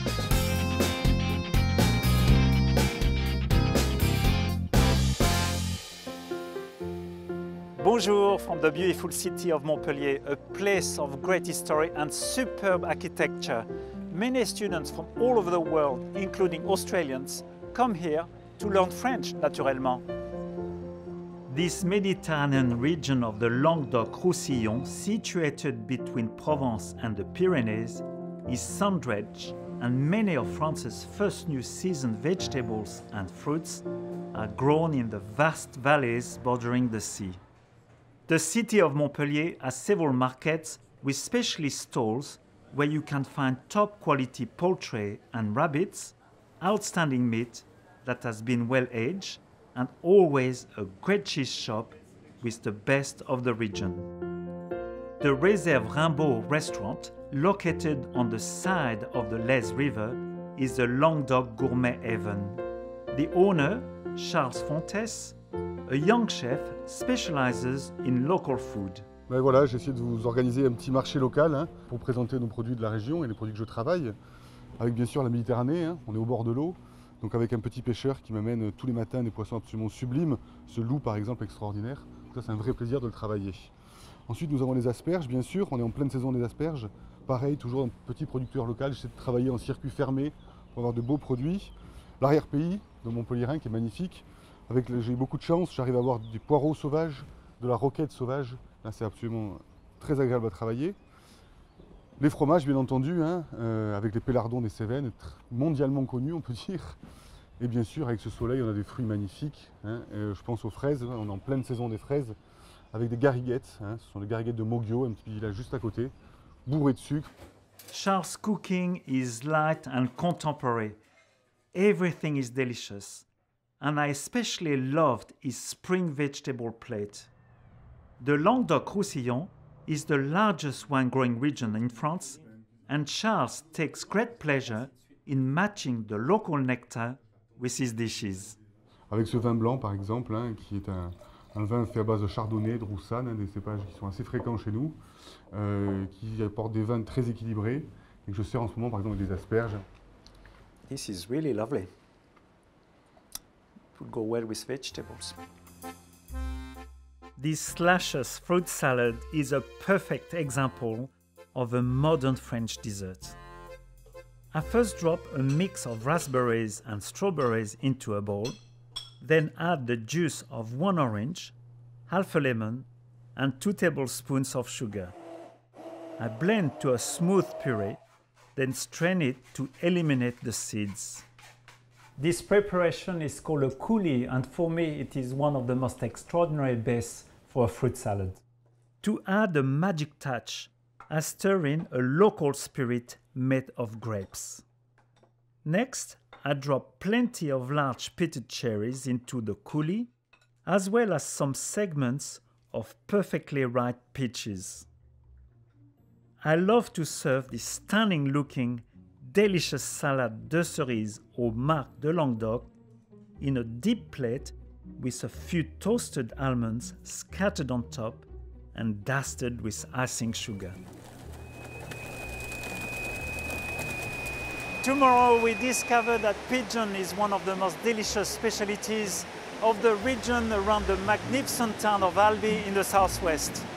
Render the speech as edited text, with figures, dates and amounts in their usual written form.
Bonjour from the beautiful city of Montpellier, a place of great history and superb architecture. Many students from all over the world, including Australians, come here to learn French, naturellement. This Mediterranean region of the Languedoc-Roussillon, situated between Provence and the Pyrenees, is sun-drenched, and many of France's first new season vegetables and fruits are grown in the vast valleys bordering the sea. The city of Montpellier has several markets with specialist stalls where you can find top quality poultry and rabbits, outstanding meat that has been well aged, and always a great cheese shop with the best of the region. The Réserve Rimbaud restaurant, located on the side of the Lez River, is the Languedoc gourmet haven. The owner, Charles Fontes, a young chef, specializes in local food. Ben voilà, j'ai essayé de vous organiser un petit marché local pour présenter nos produits de la région et les produits que je travaille. Avec bien sûr la Méditerranée, on est au bord de l'eau, donc avec un petit pêcheur qui m'amène tous les matins des poissons absolument sublimes, ce loup par exemple extraordinaire. Ça c'est un vrai plaisir de le travailler. Ensuite nous avons les asperges, bien sûr, on est en pleine saison des asperges. Pareil, toujours un petit producteur local, j'essaie de travailler en circuit fermé pour avoir de beaux produits. L'arrière-pays de Montpellierin qui est magnifique. J'ai eu beaucoup de chance, j'arrive à avoir des poireaux sauvages, de la roquette sauvage. Là, c'est absolument très agréable à travailler. Les fromages, bien entendu, avec les pélardons des Cévennes, mondialement connus, on peut dire. Et bien sûr, avec ce soleil, on a des fruits magnifiques. Je pense aux fraises, on est en pleine saison des fraises, avec des gariguettes. Ce sont les gariguettes de Moggio, un petit village juste à côté, bourré de sucre. Charles' cooking is light and contemporary. Everything is delicious. And I especially loved his spring vegetable plate. The Languedoc-Roussillon is the largest wine-growing region in France, and Charles takes great pleasure in matching the local nectar with his dishes. Avec ce vin blanc, par exemple, qui est un vin fait à base de chardonnay, de roussanne, des cépages qui sont assez fréquents chez nous, qui apportent des vins très équilibrés, et que je sers en ce moment, par exemple, avec des asperges. This is really lovely. It would go well with vegetables. This luscious fruit salad is a perfect example of a modern French dessert. I first drop a mix of raspberries and strawberries into a bowl, then add the juice of 1 orange, half a lemon, and 2 tablespoons of sugar. I blend to a smooth puree, then strain it to eliminate the seeds. This preparation is called a coulis, and for me it is one of the most extraordinary base for a fruit salad. To add a magic touch, I stir in a local spirit made of grapes. Next, I drop plenty of large pitted cherries into the coulis, as well as some segments of perfectly ripe peaches. I love to serve this stunning looking delicious salad de cerise au marc de Languedoc in a deep plate with a few toasted almonds scattered on top and dusted with icing sugar. Tomorrow we discover that pigeon is one of the most delicious specialties of the region around the magnificent town of Albi in the southwest.